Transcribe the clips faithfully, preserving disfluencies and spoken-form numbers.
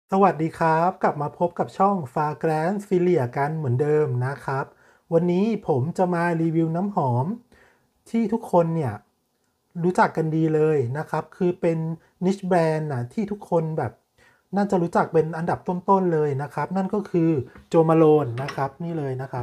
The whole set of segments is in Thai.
สวัสดีครับกลับมาพบกับช่อง Fragrance Filia กันเหมือนเดิมนะครับวันนี้ผมจะมารีวิวน้ำหอมที่ทุกคนเนี่ยรู้จักกันดีเลยนะครับคือเป็น niche brand นะที่ทุกคนแบบน่าจะรู้จักเป็นอันดับต้นๆเลยนะครับนั่นก็คือโจมาโลนนะครับนี่เลยนะครับ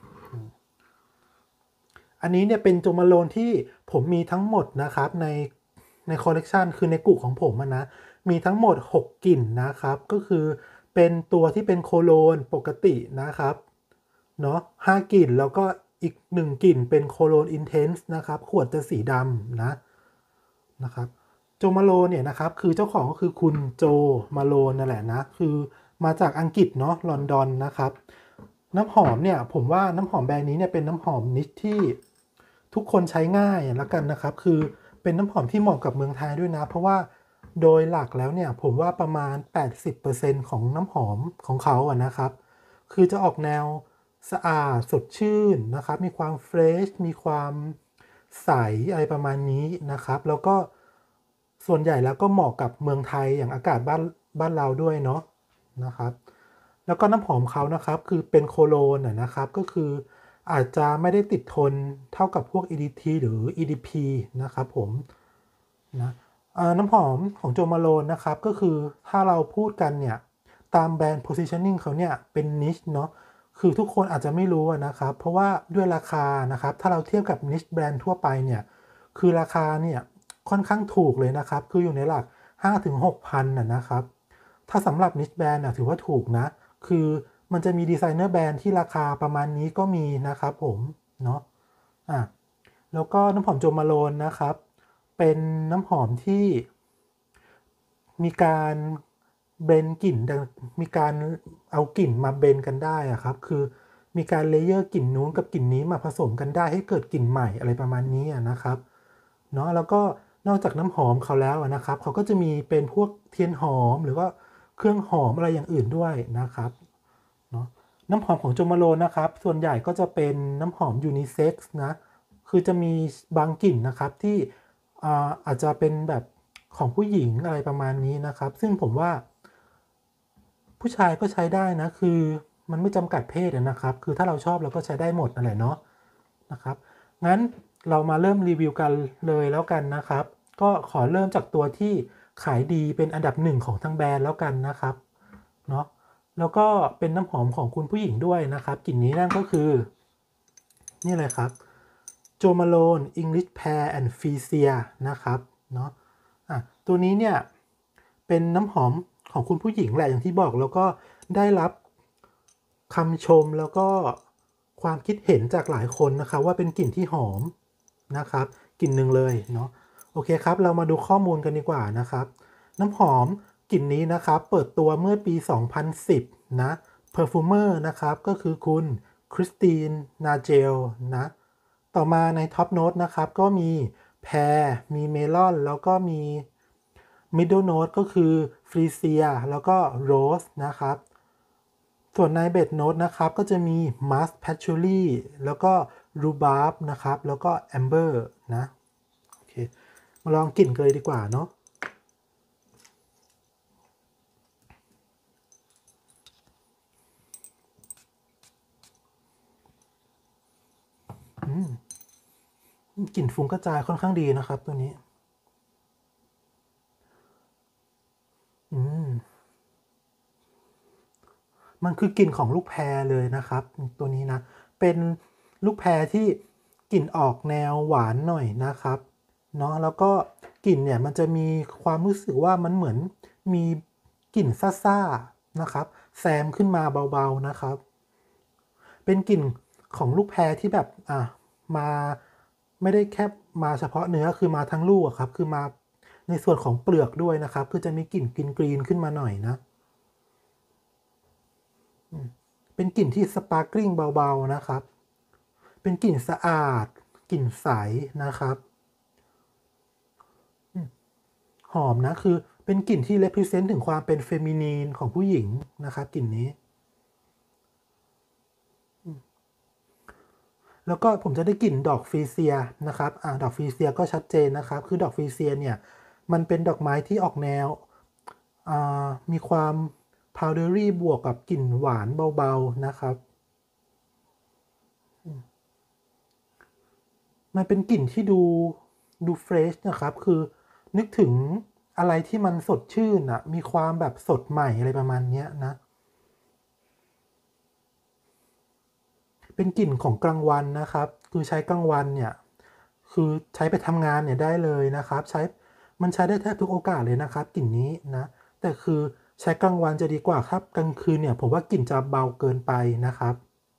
อันนี้เนี่ยเป็นโจมาโลนที่ผมมีทั้งหมดนะครับในในคอลเลกชันคือในกลุ่มของผมอะนะมีทั้งหมดหกกลิ่นนะครับก็คือเป็นตัวที่เป็นโคโลนปกตินะครับเนาะห้ากลิ่นแล้วก็อีกหนึ่งกลิ่นเป็นโคโลนอินเทนส์นะครับขวดจะสีดำนะนะครับโจมาโลเนี่ยนะครับคือเจ้าของก็คือคุณโจมาโลนนั่นแหละนะคือมาจากอังกฤษเนาะลอนดอนนะครับน้ำหอมเนี่ยผมว่าน้ำหอมแบรนด์นี้เนี่ยเป็นน้ำหอมนิชที่ทุกคนใช้ง่ายแล้วกันนะครับคือเป็นน้ำหอมที่เหมาะกับเมืองไทยด้วยนะเพราะว่าโดยหลักแล้วเนี่ยผมว่าประมาณ แปดสิบเปอร์เซ็นต์ ของน้ำหอมของเขาอะนะครับคือจะออกแนวสะอาดสดชื่นนะครับมีความเฟรชมีความใสอะไรประมาณนี้นะครับแล้วก็ส่วนใหญ่แล้วก็เหมาะกับเมืองไทยอย่างอากาศบ้านบ้านเราด้วยเนาะนะครับแล้วก็น้ำหอมเขานะครับคือเป็นโคโลนอะนะครับก็คืออาจจะไม่ได้ติดทนเท่ากับพวก อี ดี ที หรือ อี ดี พี นะครับผมนะอ่าน้ำหอมของโจมาโลนนะครับก็คือถ้าเราพูดกันเนี่ยตามแบรนด์ positioning เขาเนี่ยเป็น niche เนาะ คือทุกคนอาจจะไม่รู้นะครับเพราะว่าด้วยราคานะครับถ้าเราเทียบกับ niche brand ทั่วไปเนี่ยคือราคาเนี่ยค่อนข้างถูกเลยนะครับคืออยู่ในหลัก ห้าถึงหก พันนะนะครับถ้าสำหรับ niche brand นะถือว่าถูกนะคือมันจะมีดีไซเนอร์แบรนด์ที่ราคาประมาณนี้ก็มีนะครับผมเนาะอ่ะแล้วก็น้ำหอมโจมาโลนนะครับเป็นน้ำหอมที่ มีการเบนกลิ่นมีการเอากลิ่นมาเบนกันได้อะครับคือมีการเลเยอร์กลิ่นนู้นกับกลิ่นนี้มาผสมกันได้ให้เกิดกลิ่นใหม่อะไรประมาณนี้นะครับเนาะแล้วก็นอกจากน้ำหอมเขาแล้วนะครับเขาก็จะมีเป็นพวกเทียนหอมหรือว่าเครื่องหอมอะไรอย่างอื่นด้วยนะครับเนาะน้ำหอมของโจมาโลนะครับส่วนใหญ่ก็จะเป็นน้ำหอมยูนิเซ็กซ์นะคือจะมีบางกลิ่นนะครับที่ อ่าอาจจะเป็นแบบของผู้หญิงอะไรประมาณนี้นะครับซึ่งผมว่าผู้ชายก็ใช้ได้นะคือมันไม่จำกัดเพศนะครับคือถ้าเราชอบเราก็ใช้ได้หมดนั่นแหละเนาะนะครับงั้นเรามาเริ่มรีวิวกันเลยแล้วกันนะครับก็ขอเริ่มจากตัวที่ขายดีเป็นอันดับหนึ่งของทั้งแบรนด์แล้วกันนะครับเนาะแล้วก็เป็นน้ำหอมของคุณผู้หญิงด้วยนะครับกลิ่นนี้นั่นก็คือนี่เลยครับ โจมาโลน English Pear and Freesia นะครับเนาะอ่ะตัวนี้เนี่ยเป็นน้ำหอมของคุณผู้หญิงแหละอย่างที่บอกแล้วก็ได้รับคำชมแล้วก็ความคิดเห็นจากหลายคนนะคะว่าเป็นกลิ่นที่หอมนะครับกลิ่นหนึ่งเลยเนาะโอเคครับเรามาดูข้อมูลกันดีกว่านะครับน้ำหอมกลิ่นนี้นะครับเปิดตัวเมื่อปี สองพันสิบ นะ Perfumer นะครับก็คือคุณคริสตินนาเจลนะ ต่อมาในท็อปโน้ตนะครับก็มีแพรมีเมลอนแล้วก็มีมิดเดิลโน้ตก็คือฟรีเซียแล้วก็โรสนะครับส่วนในเบสโน้ตนะครับก็จะมีมัสแพชชูรี่แล้วก็รูบาร์บนะครับแล้วก็แอมเบอร์นะโอเคมาลองกลิ่นกันเลยดีกว่าเนาะกลิ่นฟุ้งกระจายค่อนข้างดีนะครับตัวนี้อืม มันคือกลิ่นของลูกแพรเลยนะครับตัวนี้นะเป็นลูกแพรที่กลิ่นออกแนวหวานหน่อยนะครับเนาะแล้วก็กลิ่นเนี่ยมันจะมีความรู้สึกว่ามันเหมือนมีกลิ่นซ่าๆนะครับแซมขึ้นมาเบาๆนะครับเป็นกลิ่นของลูกแพรที่แบบอ่ะมาไม่ได้แค่มาเฉพาะเนื้อคือมาทั้งลูกอะครับคือมาในส่วนของเปลือกด้วยนะครับคือจะมีกลิ่นกรีนกรีนขึ้นมาหน่อยนะ เป็นกลิ่นที่สปาร์กลิ่งเบาๆนะครับ เป็นกลิ่นสะอาดกลิ่นใสนะครับหอมนะคือเป็นกลิ่นที่ represent ถึงความเป็นเฟมินีนของผู้หญิงนะครับกลิ่นนี้ แล้วก็ผมจะได้กลิ่นดอกฟรีเซียนะครับอ่าดอกฟรีเซียก็ชัดเจนนะครับ คือดอกฟรีเซียเนี่ยมันเป็นดอกไม้ที่ออกแนวอ่ามีความพาวเดอรี่บวกกับกลิ่นหวานเบาๆนะครับมันเป็นกลิ่นที่ดูดูเฟรชนะครับคือนึกถึงอะไรที่มันสดชื่นอ่ะมีความแบบสดใหม่อะไรประมาณนี้นะเป็นกลิ่นของกลางวันนะครับคือใช้กลางวันเนี่ยคือใช้ไปทำงานเนี่ยได้เลยนะครับใช้มันใช้ได้แทบทุกโอกาสเลยนะครับกลิ่นนี้นะแต่คือใช้กลางวันจะดีกว่าครับกลางคืนเนี่ยผมว่ากลิ่นจะเบาเกินไปนะครับ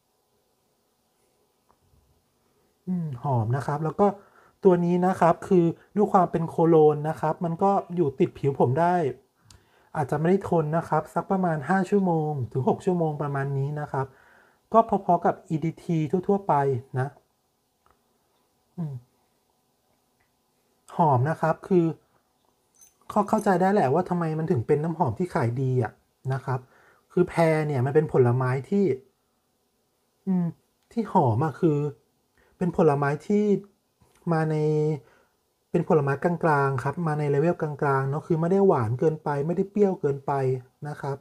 อืมหอมนะครับแล้วก็ตัวนี้นะครับคือด้วยความเป็นโคโลนนะครับมันก็อยู่ติดผิวผมได้อาจจะไม่ได้ทนนะครับสักประมาณห้าชั่วโมงถึงหกชั่วโมงประมาณนี้นะครับก็พอๆกับ อี ดี ที ทั่วๆไปนะอืมหอมนะครับคือเขาเข้าใจได้แหละว่าทำไมมันถึงเป็นน้ำหอมที่ขายดีอ่ะนะครับคือแพรเนี่ยมันเป็นผลไม้ที่อืมที่หอมอ่ะคือเป็นผลไม้ที่มาในเป็นผลไม้กลางๆครับมาในเลเวลกลางๆเนาะคือไม่ได้หวานเกินไปไม่ได้เปรี้ยวเกินไปนะครับ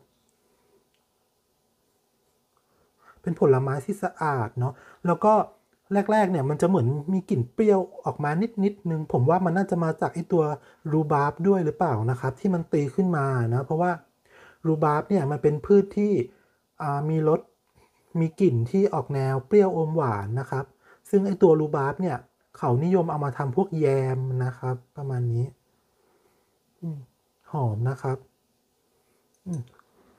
เป็นผลไม้ที่สะอาดเนาะแล้วก็แรกๆเนี่ยมันจะเหมือนมีกลิ่นเปรี้ยวออกมานิดๆนึงผมว่ามันน่าจะมาจากไอตัวรูบาร์บด้วยหรือเปล่านะครับที่มันตีขึ้นมานะเพราะว่ารูบาร์บเนี่ยมันเป็นพืชที่อ่ามีรสมีกลิ่นที่ออกแนวเปรี้ยวอมหวานนะครับซึ่งไอตัวรูบาร์บเนี่ยเขานิยมเอามาทำพวกแยมนะครับประมาณนี้อืมหอมนะครับอืม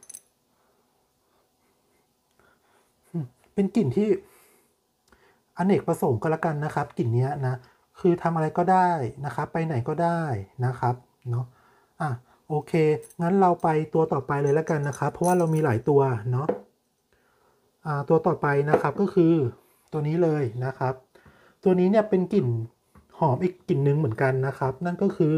เป็นกลิ่นที่ อเนกประสงค์ก็แล้วกันนะครับกลิ่นเนี้ยนะคือทำอะไรก็ได้นะครับไปไหนก็ได้นะครับเนาะอ่ะโอเคงั้นเราไปตัวต่อไปเลยแล้วกันนะครับเพราะว่าเรามีหลายตัวเนาะอ่าตัวต่อไปนะครับก็คือตัวนี้เลยนะครับตัวนี้เนี่ยเป็นกลิ่นหอมอีกกลิ่นหนึ่งเหมือนกันนะครับนั่นก็คือ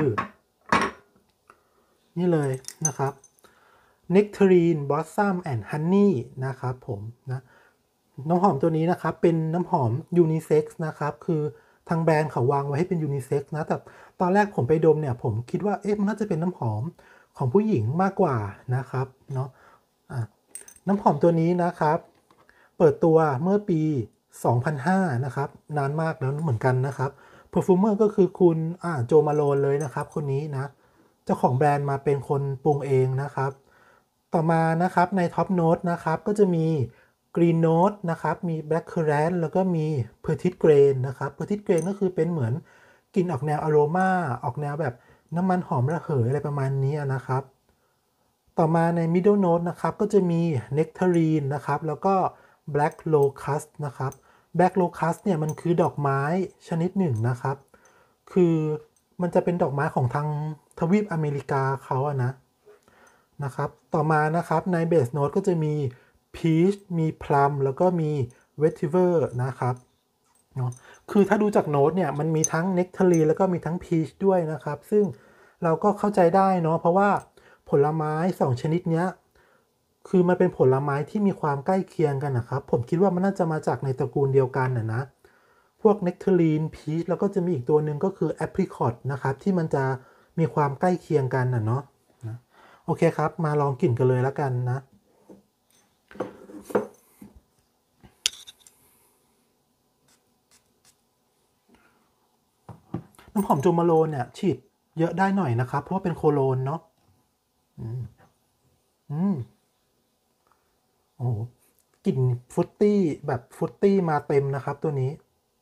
นี่เลยนะครับ Nectarine Blossom and Honey นะครับผมนะน้ำหอมตัวนี้นะครับเป็นน้ำหอมยูนิเซ็กซ์นะครับคือทางแบรนด์เขาวางไว้ให้เป็นยูนิเซ็กซ์นะแต่ตอนแรกผมไปดมเนี่ยผมคิดว่าเอ๊ะมันน่าจะเป็นน้ำหอมของผู้หญิงมากกว่านะครับเนาะอ่ะน้ำหอมตัวนี้นะครับเปิดตัวเมื่อปี สองพันห้า นะครับนานมากแล้วเหมือนกันนะครับ Perfumer ก็คือคุณอ่าโจมาโลนเลยนะครับคนนี้นะเจ้าของแบรนด์มาเป็นคนปรุงเองนะครับต่อมานะครับในท็อปโน้ตนะครับก็จะมี Green Note นะครับมี Blackcurrant แล้วก็มี Petite Grain นะครับ Petite Grain ก็คือเป็นเหมือนกลิ่นออกแนวอโรมาออกแนวแบบน้ำมันหอมระเหยอะไรประมาณนี้นะครับต่อมาใน Middle Note นะครับก็จะมี Nectarine นะครับแล้วก็ Black Locust นะครับ Black Locust เนี่ยมันคือดอกไม้ชนิดหนึ่งนะครับคือมันจะเป็นดอกไม้ของทางทวีปอเมริกาเขาอะนะนะครับต่อมานะครับใน Base Note ก็จะมี Peach มี Plum แล้วก็มี Vetiver นะครับเนาะคือถ้าดูจากโน้ตเนี่ยมันมีทั้ง Nectarine แล้วก็มีทั้ง Peach ด้วยนะครับซึ่งเราก็เข้าใจได้เนาะเพราะว่าผลไม้สองชนิดเนี้ยคือมันเป็นผลไม้ที่มีความใกล้เคียงกันนะครับผมคิดว่ามันน่าจะมาจากในตระกูลเดียวกันนะนะพวก Nectarine Peach แล้วก็จะมีอีกตัวหนึ่งก็คือ Apricot นะครับที่มันจะมีความใกล้เคียงกันนะเนาะนะโอเคครับมาลองกลิ่นกันเลยแล้วกันนะน้ำหอมโจมาโลนเนี่ยฉีดเยอะได้หน่อยนะครับเพราะว่าเป็นโคโลนเนาะอืมอืม โอ้โหกลิ่นฟรุตตี้แบบฟรุตตี้มาเต็มนะครับตัวนี้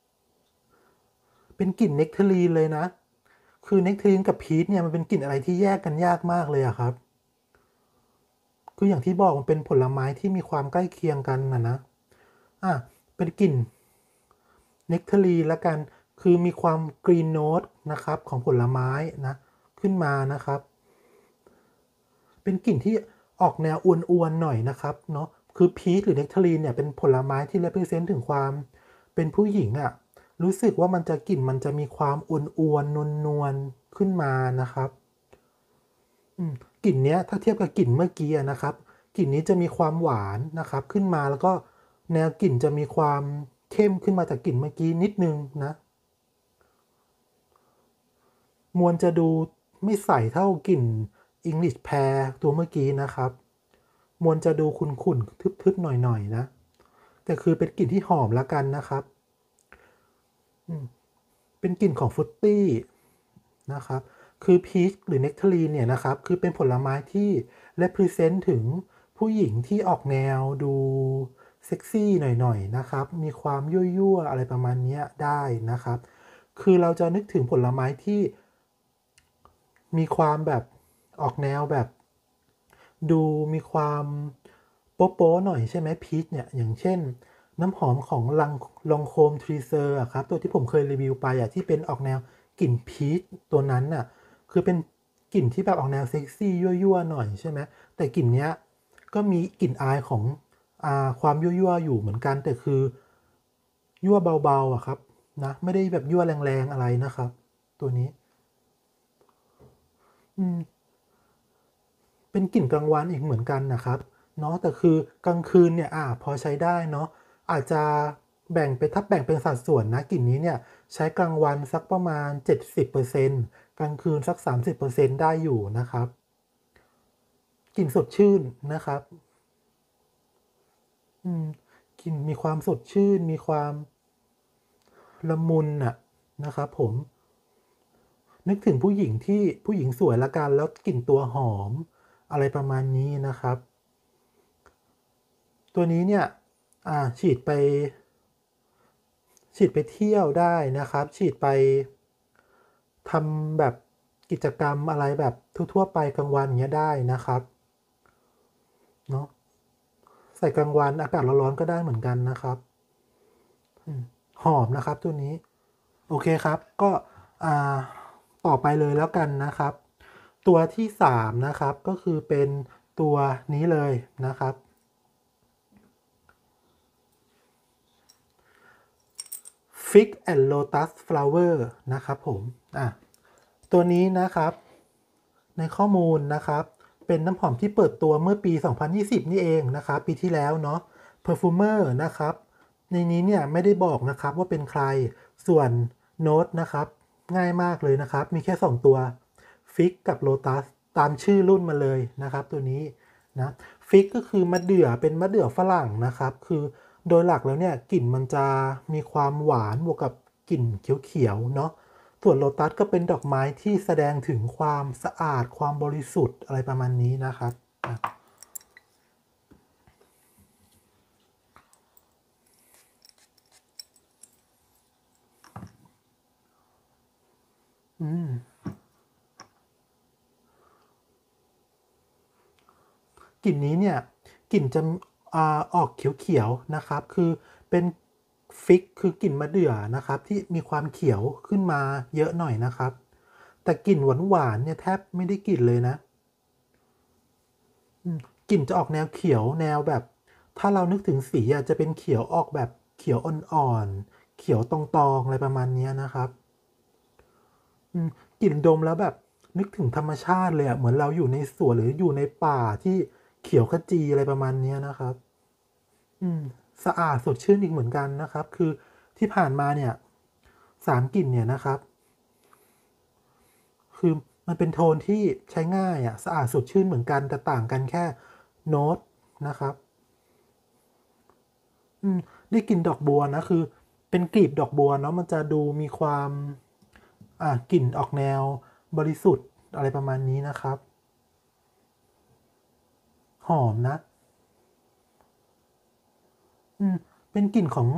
เป็นกลิ่นเนคเทอรีนเลยนะคือเนคเทอรีนกับพีชเนี่ยมันเป็นกลิ่นอะไรที่แยกกันยากมากเลยอะครับคืออย่างที่บอกมันเป็นผลไม้ที่มีความใกล้เคียงกันนะนะอ่ะเป็นกลิ่นเนคเทอรีนละกันคือมีความกรีนโนตนะครับของผลไม้นะขึ้นมานะครับ เป็นกลิ่นที่ออกแนวอ้วนๆหน่อยนะครับเนาะคือพีชหรือเนกทารีนเนี่ยเป็นผลไม้ที่ represent ถึงความเป็นผู้หญิงอะ่ะรู้สึกว่ามันจะกลิ่นมันจะมีความอ้วนๆนวลๆขึ้นมานะครับอืมกลิ่นเนี้ยถ้าเทียบกับกลิ่นเมื่อกี้นะครับกลิ่นนี้จะมีความหวานนะครับขึ้นมาแล้วก็แนวกลิ่นจะมีความเข้มขึ้นมาจากกลิ่นเมื่อกี้นิดนึงนะมวลจะดูไม่ใสเท่ากลิ่น English Pear ตัวเมื่อกี้นะครับมวลจะดูขุ่นๆทึบๆหน่อยๆนะแต่คือเป็นกลิ่นที่หอมละกันนะครับเป็นกลิ่นของฟรุตตี้นะครับคือพีชหรือเนกทารีนเนี่ยนะครับคือเป็นผลไม้ที่ represent ถึงผู้หญิงที่ออกแนวดูเซ็กซี่หน่อยๆนะครับมีความยั่วๆอะไรประมาณนี้ได้นะครับคือเราจะนึกถึงผลไม้ที่มีความแบบออกแนวแบบดูมีความโป๊ะๆหน่อยใช่ไหมพีชเนี่ยอย่างเช่นน้ำหอมของลังลองโคมทรีเซอร์อะครับตัวที่ผมเคยรีวิวไปอะที่เป็นออกแนวกลิ่นพีชตัวนั้นน่ะคือเป็นกลิ่นที่แบบออกแนวเซ็กซี่ยั่วๆหน่อยใช่ไหมแต่กลิ่นเนี้ยก็มีกลิ่นอายของอ่าความยั่วๆอยู่เหมือนกันแต่คือยั่วเบาๆอะครับนะไม่ได้แบบยั่วแรงๆอะไรนะครับตัวนี้อืม เป็นกลิ่นกลางวันอีกเหมือนกันนะครับเนาะแต่คือกลางคืนเนี่ยอ่าพอใช้ได้เนาะอาจจะแบ่งเป็นถ้าแบ่งเป็นสัดส่วนนะกลิ่นนี้เนี่ยใช้กลางวันสักประมาณเจ็ดสิบเปอร์เซ็นต์กลางคืนสักสามสิบเปอร์เซ็นต์ได้อยู่นะครับกลิ่นสดชื่นนะครับอืมกลิ่นมีความสดชื่นมีความละมุนน่ะนะครับผมนึกถึงผู้หญิงที่ผู้หญิงสวยละกันแล้วกลิ่นตัวหอมอะไรประมาณนี้นะครับ ตัวนี้เนี่ยฉีดไปฉีดไปเที่ยวได้นะครับฉีดไปทำแบบกิจกรรมอะไรแบบทั่วๆไปกลางวันอย่างเงี้ยได้นะครับเนาะใส่กลางวันอากาศร้อนๆก็ได้เหมือนกันนะครับหอมนะครับตัวนี้โอเคครับก็ต่อไปเลยแล้วกันนะครับตัวที่สามนะครับก็คือเป็นตัวนี้เลยนะครับ Fig and Lotus Flower นะครับผมอ่ะตัวนี้นะครับในข้อมูลนะครับเป็นน้ำหอมที่เปิดตัวเมื่อปี สองพันยี่สิบ นี่เองนะครับปีที่แล้วเนาะ Perfumer นะครับในนี้เนี่ยไม่ได้บอกนะครับว่าเป็นใครส่วนโน้ตนะครับง่ายมากเลยนะครับมีแค่สองตัว Fig กับ Lotus ตามชื่อรุ่นมาเลยนะครับตัวนี้นะฟิกก็คือมะเดื่อเป็นมะเดื่อฝรั่งนะครับคือโดยหลักแล้วเนี่ยกลิ่นมันจะมีความหวานบวกกับกลิ่นเขียวๆเนาะส่วนโลตัสก็เป็นดอกไม้ที่แสดงถึงความสะอาดความบริสุทธิ์อะไรประมาณนี้นะครับอืมกลิ่นนี้เนี่ยกลิ่นจะอ่าออกเขียวๆนะครับคือเป็นฟิกคือกลิ่นมะเดื่อนะครับที่มีความเขียวขึ้นมาเยอะหน่อยนะครับแต่กลิ่นหวานๆเนี่ยแทบไม่ได้กลิ่นเลยนะกลิ่นจะออกแนวเขียวแนวแบบถ้าเรานึกถึงสีอ่ะจะเป็นเขียวออกแบบเขียวอ่อนๆเขียวตองๆอะไรประมาณนี้นะครับกลิ่นดมแล้วแบบนึกถึงธรรมชาติเลยอ่ะเหมือนเราอยู่ในสวนหรืออยู่ในป่าที่เขียวขจีอะไรประมาณนี้นะครับอืมสะอาดสดชื่นอีกเหมือนกันนะครับคือที่ผ่านมาเนี่ยสามกลิ่นเนี่ยนะครับคือมันเป็นโทนที่ใช้ง่ายอ่ะสะอาดสดชื่นเหมือนกันแต่ต่างกันแค่โน้ตนะครับ อืมได้กลิ่นดอกบัวนะคือเป็นกลีบดอกบัวเนาะมันจะดูมีความอ่ากลิ่นออกแนวบริสุทธิ์อะไรประมาณนี้นะครับหอมนะอืมเป็นกลิ่นของ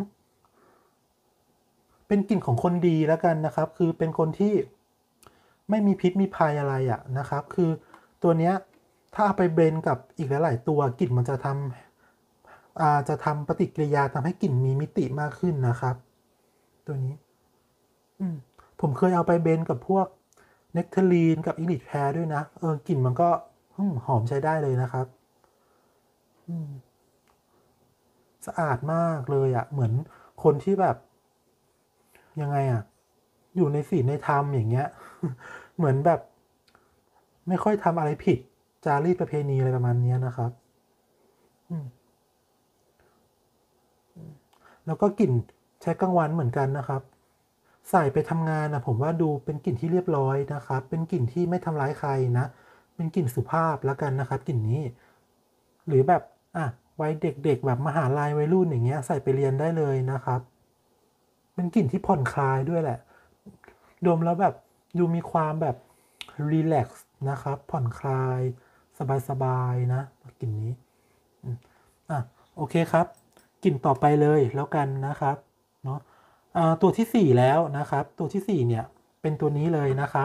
เป็นกลิ่นของคนดีแล้วกันนะครับคือเป็นคนที่ไม่มีพิษมีภัยอะไรอะนะครับคือตัวเนี้ยถ้าเอาไปเบรนกับอีกหลายๆตัวกลิ่นมันจะทำอ่าจะทำปฏิกิริยาทำให้กลิ่นมีมิติมากขึ้นนะครับตัวนี้ อืมผมเคยเอาไปเบนกับพวกเนคเทอรีนกับอิลิทแพรด้วยนะเออกลิ่นมันก็อืมหอมใช้ได้เลยนะครับอืมสะอาดมากเลยอะ่ะเหมือนคนที่แบบยังไงอะ่ะอยู่ในศีลในธรรมอย่างเงี้ยเหมือนแบบไม่ค่อยทำอะไรผิดจารีตประเพณีอะไรประมาณนี้นะครับอืมแล้วก็กลิ่นใช้กลางวันเหมือนกันนะครับใส่ไปทำงานนะผมว่าดูเป็นกลิ่นที่เรียบร้อยนะครับเป็นกลิ่นที่ไม่ทำร้ายใครนะเป็นกลิ่นสุภาพแล้วกันนะครับกลิ่นนี้หรือแบบอ่ะวัยเด็กๆแบบมหาลัยวัยรุ่นอย่างเงี้ยใส่ไปเรียนได้เลยนะครับเป็นกลิ่นที่ผ่อนคลายด้วยแหละดมแล้วแบบดูมีความแบบรีแลกซ์นะครับผ่อนคลายสบายๆนะกลิ่นนี้อ่ะโอเคครับกลิ่นต่อไปเลยแล้วกันนะครับเนาะอ่าตัวที่สี่แล้วนะครับตัวที่สี่เนี่ยเป็นตัวนี้เลยนะครับ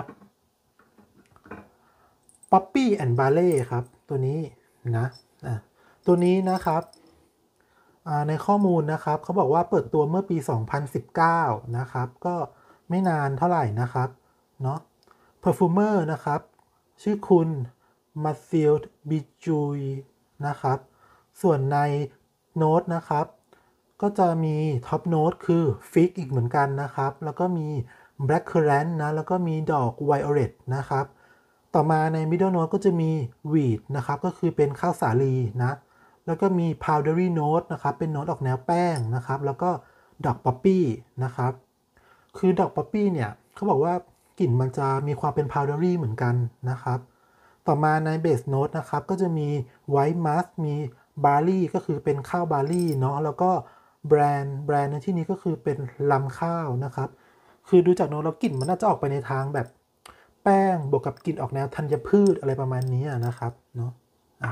Poppy and Ballet ครับตัวนี้นะอ่ะตัวนี้นะครับอ่าในข้อมูลนะครับเขาบอกว่าเปิดตัวเมื่อปี สองพันสิบเก้า นะครับก็ไม่นานเท่าไหร่นะครับเนาะ Perfumer นะครับชื่อคุณมาซิลบิจูยนะครับส่วนในโน้ตนะครับก็จะมีท็อปโน้ตคือฟิกอีกเหมือนกันนะครับแล้วก็มี Blackcurrant นะแล้วก็มีดอก Violet นะครับต่อมาใน Middle Note ก็จะมี Wheat นะครับก็คือเป็นข้าวสาลีนะแล้วก็มี Powdery Note นะครับเป็นโน้ตออกแนวแป้งนะครับแล้วก็ดอก Poppy นะครับคือดอก Poppy เนี่ยเขาบอกว่ากลิ่นมันจะมีความเป็น Powdery เหมือนกันนะครับต่อมาใน Base Note นะครับก็จะมี White Musk มี Barley ก็คือเป็นข้าวบาร์ลี่เนาะแล้วก็แบรนด์แบรนด์ในที่นี้ก็คือเป็นลำข้าวนะครับคือดูจากโน้ตแล้วกลิ่นมันน่าจะออกไปในทางแบบแป้งบวกกับกลิ่นออกแนวธัญพืชอะไรประมาณนี้นะครับเนาะอ่ะ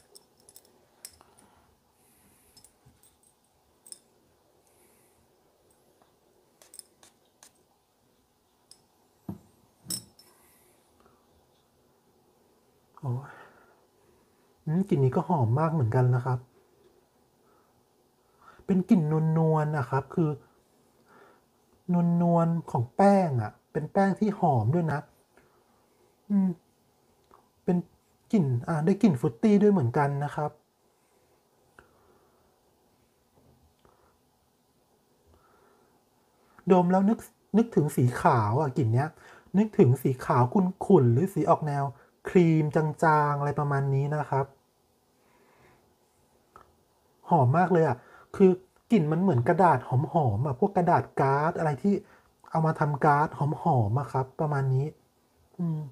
โอ้อืมกลิ่นนี้ก็หอมมากเหมือนกันนะครับเป็นกลิ่นนวลๆนะครับคือนวลนวลของแป้งอ่ะเป็นแป้งที่หอมด้วยนะอืมเป็นกลิ่นอ่าได้กลิ่นฟรุตตี้ด้วยเหมือนกันนะครับดมแล้วนึกนึกถึงสีขาวอ่ะกลิ่นเนี้ยนึกถึงสีขาวขุ่นๆหรือสีออกแนวครีมจางๆอะไรประมาณนี้นะครับ หอมมากเลยอ่ะคือกลิ่นมันเหมือนกระดาษหอมๆอ่ะพวกกระดาษการ์ดอะไรที่เอามาทำการ์ดหอมๆอะครับประมาณนี้อืม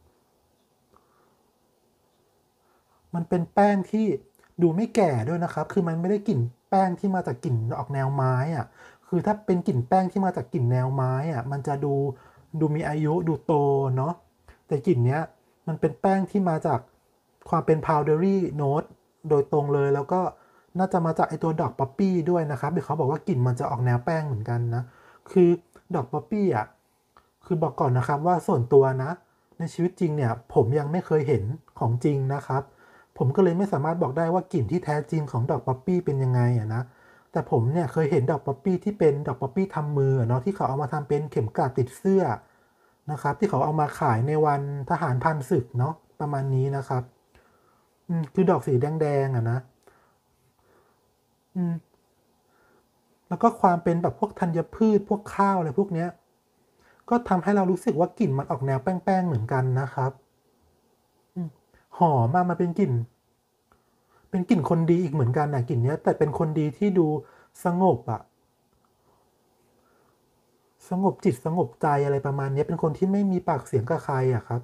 มันเป็นแป้งที่ดูไม่แก่ด้วยนะครับคือมันไม่ได้กลิ่นแป้งที่มาจากกลิ่นออกแนวไม้อ่ะคือถ้าเป็นกลิ่นแป้งที่มาจากกลิ่นแนวไม้อ่ะมันจะดูดูมีอายุดูโตเนาะแต่กลิ่นเนี้ยมันเป็นแป้งที่มาจากความเป็น powdery note โดยตรงเลยแล้วก็น่าจะมาจากไอตัวดอกป๊อปปี้ด้วยนะครับเดี๋ยวเขาบอกว่ากลิ่นมันจะออกแนวแป้งเหมือนกันนะคือดอกป๊อปปี้อ่ะคือบอกก่อนนะครับว่าส่วนตัวนะในชีวิตจริงเนี่ยผมยังไม่เคยเห็นของจริงนะครับผมก็เลยไม่สามารถบอกได้ว่ากลิ่นที่แท้จริงของดอกป๊อปปี้เป็นยังไงอะนะแต่ผมเนี่ยเคยเห็นดอกป๊อปปี้ที่เป็นดอกป๊อปปี้ทำมือเนาะที่เขาเอามาทำเป็นเข็มกลัดติดเสื้อนะครับที่เขาเอามาขายในวันทหารผ่านศึกเนาะประมาณนี้นะครับอืมคือดอกสีแดงๆอะนะอืม แล้วก็ความเป็นแบบพวกธัญพืชพวกข้าวอะไรพวกเนี้ยก็ทำให้เรารู้สึกว่ากลิ่นมันออกแนวแป้งๆเหมือนกันนะครับอืมหอมมากมันเป็นกลิ่นเป็นกลิ่นคนดีอีกเหมือนกันนะกลิ่นเนี้ยแต่เป็นคนดีที่ดูสงบอะสงบจิตสงบใจอะไรประมาณนี้เป็นคนที่ไม่มีปากเสียงกับใครอะครับ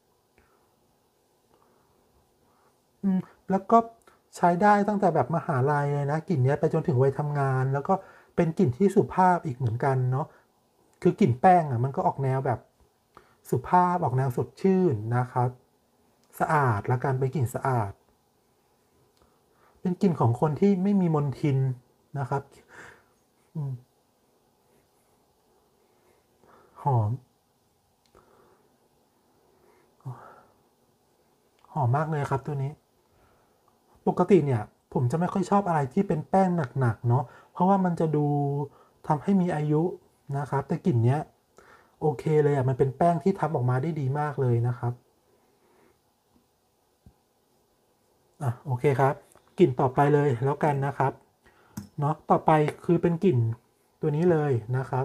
อืมแล้วก็ใช้ได้ตั้งแต่แบบมหาลัยเลยนะกลิ่นเนี้ยไปจนถึงวัยทำงานแล้วก็เป็นกลิ่นที่สุภาพอีกเหมือนกันเนาะคือกลิ่นแป้งอะมันก็ออกแนวแบบสุภาพออกแนวสดชื่นนะครับ สะอาดละกันเป็นกลิ่นสะอาดเป็นกลิ่นของคนที่ไม่มีมลทินนะครับอืมหอมหอมมากเลยครับตัวนี้ปกติเนี่ยผมจะไม่ค่อยชอบอะไรที่เป็นแป้งหนักๆเนาะเพราะว่ามันจะดูทำให้มีอายุนะครับแต่กลิ่นเนี้ยโอเคเลยอ่ะมันเป็นแป้งที่ทำออกมาได้ดีมากเลยนะครับอ่ะโอเคครับกลิ่นต่อไปเลยแล้วกันนะครับเนาะต่อไปคือเป็นกลิ่นตัวนี้เลยนะครับ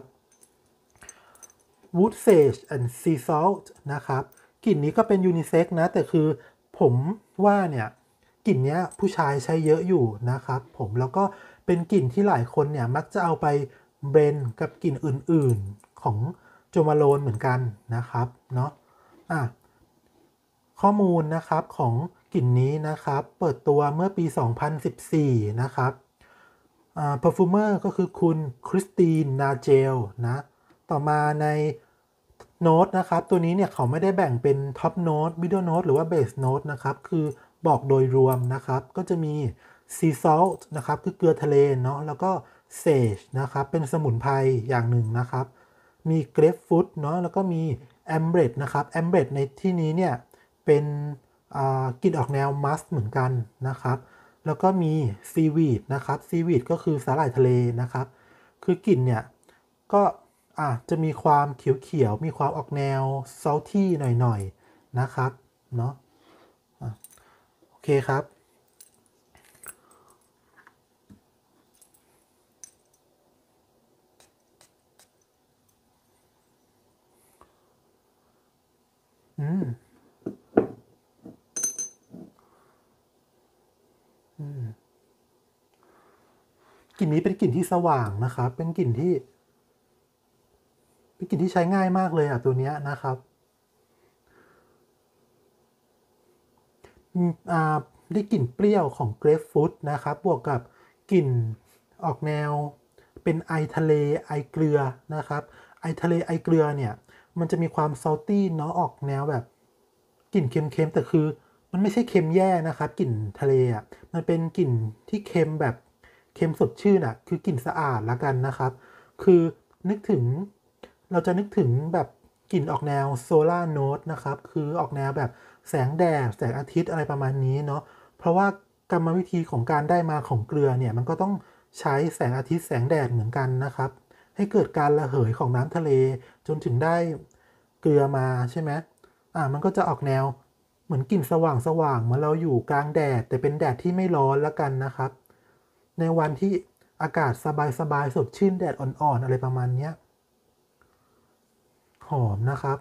Wood Sage and Sea Salt นะครับกลิ่นนี้ก็เป็นยูนิเซ็กนะแต่คือผมว่าเนี่ยกลิ่นนี้ผู้ชายใช้เยอะอยู่นะครับผมแล้วก็เป็นกลิ่นที่หลายคนเนี่ยมักจะเอาไปเบรนกับกลิ่นอื่นๆของโจมาโลนเหมือนกันนะครับเนาะอ่ะข้อมูลนะครับของกลิ่นนี้นะครับเปิดตัวเมื่อปี สองพันสิบสี่ นะครับอ่า perfumer ก็คือคุณคริสตินนาเจลนะต่อมาในโน้ตนะครับตัวนี้เนี่ยเขาไม่ได้แบ่งเป็นท็อปโน้ตมิดเดิลโน้ตหรือว่าเบสโน้ตนะครับคือบอกโดยรวมนะครับก็จะมี sea salt นะครับคือเกลือทะเลเนาะแล้วก็ sage นะครับเป็นสมุนไพรอย่างหนึ่งนะครับมีเกรปฟรุตเนาะแล้วก็มีแอมเบรดนะครับแอมเบรดในที่นี้เนี่ยเป็นกลิ่นออกแนวมัสเหมือนกันนะครับแล้วก็มีซีวีดนะครับซีวีดก็คือสาหร่ายทะเลนะครับคือกลิ่นเนี่ยก็อ่ะจะมีความเขียวๆมีความออกแนวซอลตี้หน่อยๆนะครับเนาะโอเคครับอืมอืมกลิ่นนี้เป็นกลิ่นที่สว่างนะครับเป็นกลิ่นที่เป็นกลิ่นที่ใช้ง่ายมากเลยอ่ะตัวเนี้ยนะครับอ่าได้กลิ่นเปรี้ยวของเกรปฟรุตนะครับบวกกับกลิ่นออกแนวเป็นไอทะเลไอเกลือนะครับไอทะเลไอเกลือเนี่ยมันจะมีความซอลตี้เนาะออกแนวแบบกลิ่นเค็มๆแต่คือมันไม่ใช่เค็มแย่นะครับกลิ่นทะเลอ่ะมันเป็นกลิ่นที่เค็มแบบเค็มสดชื่นอ่ะคือกลิ่นสะอาดละกันนะครับคือนึกถึงเราจะนึกถึงแบบกลิ่นออกแนวโซลาร์โนตนะครับคือออกแนวแบบแสงแดดแสงอาทิตย์อะไรประมาณนี้เนาะเพราะว่ากรรมวิธีของการได้มาของเกลือเนี่ยมันก็ต้องใช้แสงอาทิตย์แสงแดดเหมือนกันนะครับให้เกิดการระเหยของน้ำทะเลจนถึงได้เกลือมาใช่ไหมอ่ามันก็จะออกแนวเหมือนกลิ่นสว่างสว่างเหมือนเราอยู่กลางแดดแต่เป็นแดดที่ไม่ร้อนแล้วกันนะครับในวันที่อากาศสบายๆสดชื่นแดดอ่อนๆอะไรประมาณนี้หอมนะครับ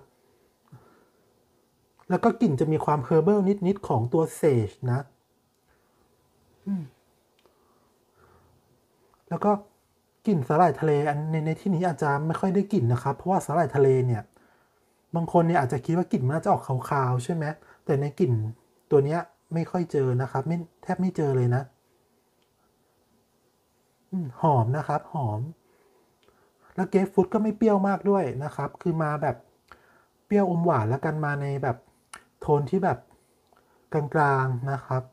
แล้วก็กลิ่นจะมีความเฮอร์เบิลนิดๆของตัวเซจนะแล้วก็กลิ่นสาหร่ายทะเลอันในในที่นี้อาจจะไม่ค่อยได้กลิ่นนะครับเพราะว่าสาหร่ายทะเลเนี่ยบางคนเนี่ยอาจจะคิดว่ากลิ่นมันน่าจะออกคาวๆใช่ไหมแต่ในกลิ่นตัวเนี้ยไม่ค่อยเจอนะครับไม่แทบไม่เจอเลยนะอืมหอมนะครับหอมแล้วเกรปฟรุตก็ไม่เปรี้ยวมากด้วยนะครับคือมาแบบเปรี้ยวอมหวานแล้วกันมาในแบบโทนที่แบบกลางๆนะครับ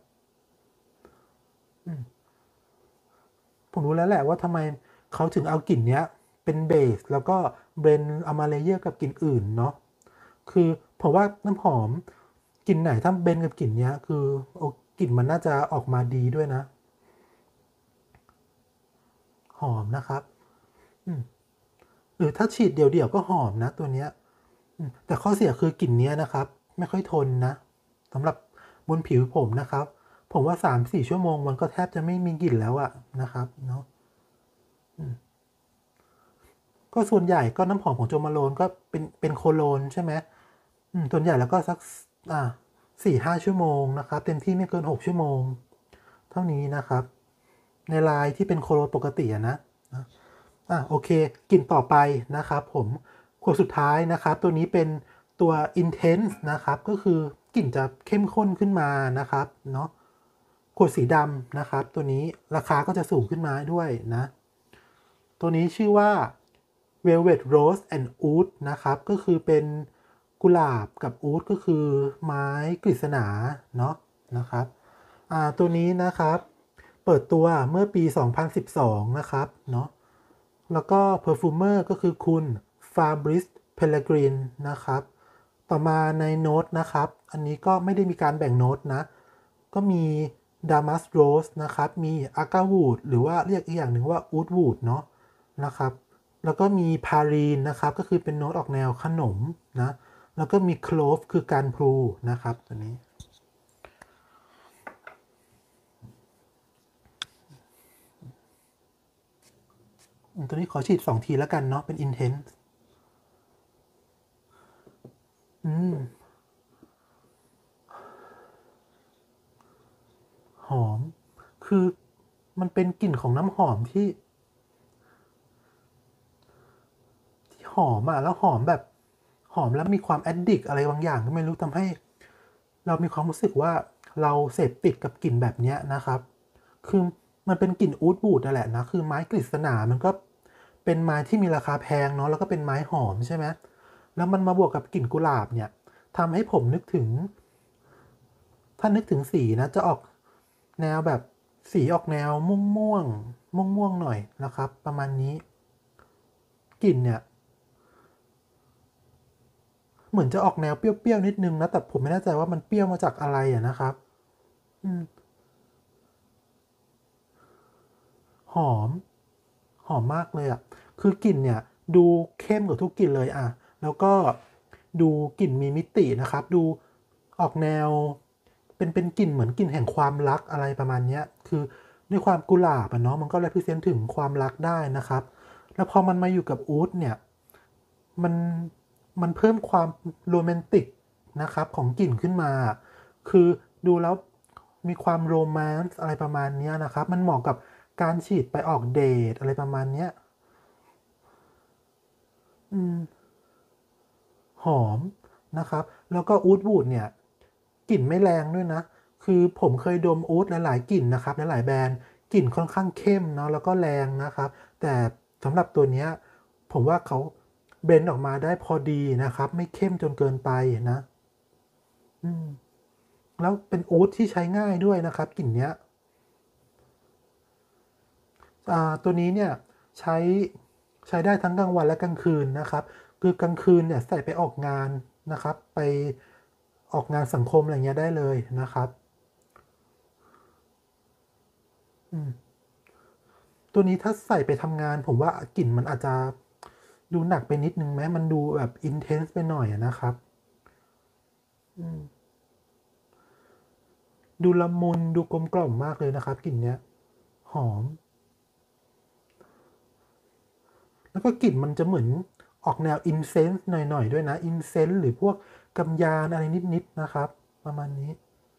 ผมรู้แล้วแหละว่าทำไมเขาถึงเอากลิ่นเนี้ยเป็นเบสแล้วก็เบรนเอามาเลเยอร์กับกลิ่นอื่นเนาะคือผมว่าน้ำหอมกลิ่นไหนถ้าเบนกับกลิ่นเนี้ยคือโอ้กลิ่นมันน่าจะออกมาดีด้วยนะหอมนะครับอืมหรือถ้าฉีดเดี่ยวๆก็หอมนะตัวเนี้ยอืมแต่ข้อเสียคือกลิ่นเนี้ยนะครับไม่ค่อยทนนะสำหรับบนผิวผมนะครับผมว่าสามถึงสี่ชั่วโมงมันก็แทบจะไม่มีกลิ่นแล้วอะนะครับเนาะก็ส่วนใหญ่ก็น้ำหอมของโจมาโลนก็เป็นเป็นโคโลนใช่ไหมอืมส่วนใหญ่แล้วก็สักอ่าสี่ห้าชั่วโมงนะครับเต็มที่ไม่เกินหกชั่วโมงเท่านี้นะครับในลายที่เป็นโคโลนปกติอะนะนะอ่ะโอเคกลิ่นต่อไปนะครับผมขวดสุดท้ายนะครับตัวนี้เป็นตัว Intense นะครับก็คือกลิ่นจะเข้มข้นขึ้นมานะครับเนาะขวดสีดำนะครับตัวนี้ราคาก็จะสูงขึ้นมาด้วยนะตัวนี้ชื่อว่า Velvet Rose and Oud นะครับก็คือเป็นกุหลาบกับอูฐก็คือไม้กฤษณาเนาะนะครับอ่าตัวนี้นะครับเปิดตัวเมื่อปี สองพันสิบสอง นะครับเนาะแล้วก็ perfumer ก็คือคุณ Fabrice Pellegrin นะครับต่อมาในโน้ตนะครับอันนี้ก็ไม่ได้มีการแบ่งโน้ตนะก็มี Damask Rose นะครับมี Agar Wood หรือว่าเรียกอีกอย่างหนึ่งว่า Oud Wood เนาะนะครับแล้วก็มี Parin นะครับก็คือเป็นโน้ตออกแนวขนมนะแล้วก็มี Clove คือการพลูนะครับตัวนี้ตัวนี้ขอฉีดสองทีแล้วกันเนาะเป็น Intense อืมหอมคือมันเป็นกลิ่นของน้ำหอมที่ที่หอมอ่ะแล้วหอมแบบหอมแล้วมีความแอดดิกอะไรบางอย่างก็ไม่รู้ทำให้เรามีความรู้สึกว่าเราเสพติดกับกลิ่นแบบนี้นะครับคือมันเป็นกลิ่นอูฐบูดนั่นแหละนะคือไม้กฤษณามันก็เป็นไม้ที่มีราคาแพงเนาะแล้วก็เป็นไม้หอมใช่ไหมแล้วมันมาบวกกับกลิ่นกุหลาบเนี่ยทำให้ผมนึกถึงถ้านึกถึงสีนะจะออกแนวแบบสีออกแนวม่วงม่วงม่วงม่วงหน่อยนะครับประมาณนี้กลิ่นเนี่ยเหมือนจะออกแนวเปรี้ยวๆนิดนึงนะแต่ผมไม่แน่ใจว่ามันเปรี้ยวมาจากอะไรอะนะครับอืมหอมหอมมากเลยอะคือกลิ่นเนี่ยดูเข้มกว่าทุกกลิ่นเลยอะแล้วก็ดูกลิ่นมีมิตินะครับดูออกแนวเป็นเป็นกลิ่นเหมือนกลิ่นแห่งความรักอะไรประมาณนี้คือด้วยความกุหลาบอะเนาะมันก็ represent ถึงความรักได้นะครับแล้วพอมันมาอยู่กับอูฐเนี่ยมันมันเพิ่มความโรแมนติกนะครับของกลิ่นขึ้นมาคือดูแล้วมีความโรแมนต์อะไรประมาณนี้นะครับมันเหมาะกับการฉีดไปออกเดทอะไรประมาณนี้อืมหอมนะครับแล้วก็อูฐวูดเนี่ยกลิ่นไม่แรงด้วยนะคือผมเคยดมอูฐหลายๆกลิ่นนะครับหลายๆแบรนด์กลิ่นค่อนข้างเข้มเนาะแล้วก็แรงนะครับแต่สำหรับตัวเนี้ยผมว่าเขาเบลนด์ออกมาได้พอดีนะครับไม่เข้มจนเกินไปนะอืมแล้วเป็นอูฐที่ใช้ง่ายด้วยนะครับกลิ่นเนี้ย อ่าตัวนี้เนี่ยใช้ใช้ได้ทั้งกลางวันและกลางคืนนะครับคือกลางคืนเนี่ยใส่ไปออกงานนะครับไปออกงานสังคมอะไรเงี้ยได้เลยนะครับอืมตัวนี้ถ้าใส่ไปทำงานผมว่ากลิ่นมันอาจจะดูหนักไปนิดนึงไหมมันดูแบบอินเทนส์ไปหน่อยอะนะครับอืมดูละมุนดูกลมกล่อมมากเลยนะครับกลิ่นเนี้ยหอม แล้วก็กลิ่นมันจะเหมือนออกแนวอินเซนส์หน่อยๆด้วยนะอินเซนส์หรือพวกกำยานอะไรนิดๆนะครับประมาณนี้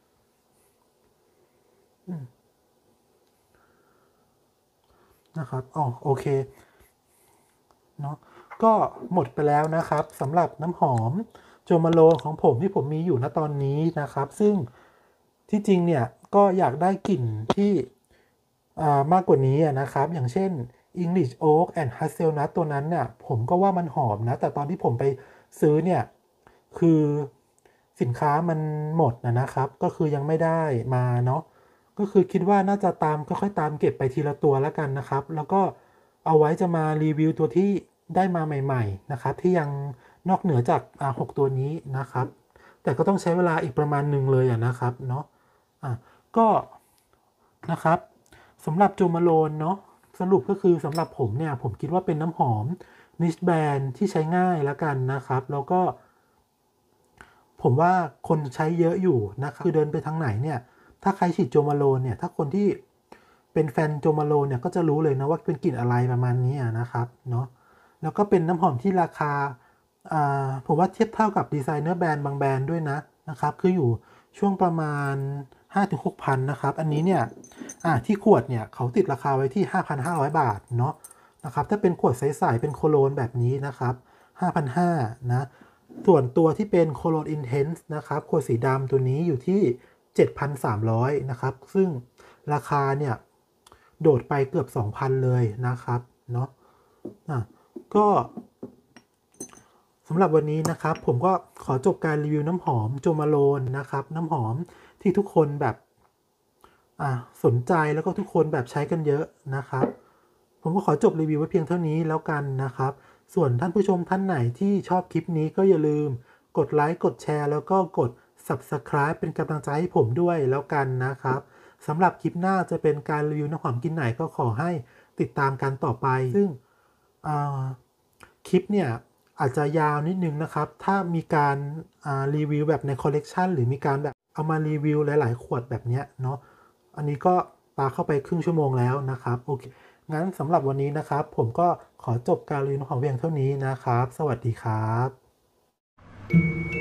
นะครับอ๋อโอเคเนาะก็หมดไปแล้วนะครับสำหรับน้ำหอมโจมาโลของผมที่ผมมีอยู่ณตอนนี้นะครับซึ่งที่จริงเนี่ยก็อยากได้กลิ่นที่อ่ามากกว่านี้นะครับอย่างเช่น English Oak and Hazelnut ตัวนั้นเนี่ยผมก็ว่ามันหอมนะแต่ตอนที่ผมไปซื้อเนี่ยคือสินค้ามันหมดนะนะครับก็คือยังไม่ได้มาเนาะก็คือคิดว่าน่าจะตามค่อยๆตามเก็บไปทีละตัวแล้วกันนะครับแล้วก็เอาไว้จะมารีวิวตัวที่ได้มาใหม่ๆนะครับที่ยังนอกเหนือจากอ่าหกตัวนี้นะครับแต่ก็ต้องใช้เวลาอีกประมาณหนึ่งเลยอะนะครับเนาะอ่ะก็นะครับ สำหรับโจมาโลนเนาะสรุปก็คือสำหรับผมเนี่ยผมคิดว่าเป็นน้ำหอมนิชแบรนด์ที่ใช้ง่ายแล้วกันนะครับแล้วก็ผมว่าคนใช้เยอะอยู่นะครับคือเดินไปทางไหนเนี่ยถ้าใครฉีดโจมาโลนเนี่ยถ้าคนที่เป็นแฟนโจมาโลนเนี่ยก็จะรู้เลยนะว่าเป็นกลิ่นอะไรประมาณนี้นะครับเนาะแล้วก็เป็นน้ำหอมที่ราคาอ่าผมว่าเทียบเท่ากับดีไซเนอร์แบรนด์บางแบรนด์ด้วยนะนะครับคืออยู่ช่วงประมาณ ห้าถึงหกพัน นะครับอันนี้เนี่ยอ่าที่ขวดเนี่ยเขาติดราคาไว้ที่ ห้าพันห้าร้อย บาทเนาะนะครับถ้าเป็นขวดใสๆเป็นโคโลนแบบนี้นะครับ ห้าพันห้าร้อย นะส่วนตัวที่เป็นโคโลนอินเทนส์นะครับขวดสีดำตัวนี้อยู่ที่ เจ็ดพันสามร้อย นะครับซึ่งราคาเนี่ยโดดไปเกือบ สองพัน เลยนะครับเนาะอ่ะก็สำหรับวันนี้นะครับผมก็ขอจบการรีวิวน้ำหอมโจมาโลนนะครับน้ำหอมที่ทุกคนแบบอ่ะสนใจแล้วก็ทุกคนแบบใช้กันเยอะนะครับผมก็ขอจบรีวิวไว้เพียงเท่านี้แล้วกันนะครับส่วนท่านผู้ชมท่านไหนที่ชอบคลิปนี้ก็อย่าลืมกดไลค์กดแชร์แล้วก็กด ซับสไครบ์ เป็นกำลังใจให้ผมด้วยแล้วกันนะครับสำหรับคลิปหน้าจะเป็นการรีวิวน้ำหอมกลิ่นไหนก็ขอให้ติดตามกันต่อไปซึ่งอ่า คลิปเนี่ยอาจจะยาวนิดนึงนะครับ ถ้ามีการรีวิวแบบในคอลเลกชันหรือมีการแบบเอามารีวิวหลายๆขวดแบบเนี้ยเนาะอันนี้ก็ปาเข้าไปครึ่งชั่วโมงแล้วนะครับโอเคงั้นสำหรับวันนี้นะครับผมก็ขอจบการรีวิวของเพียงเท่านี้นะครับ สวัสดีครับ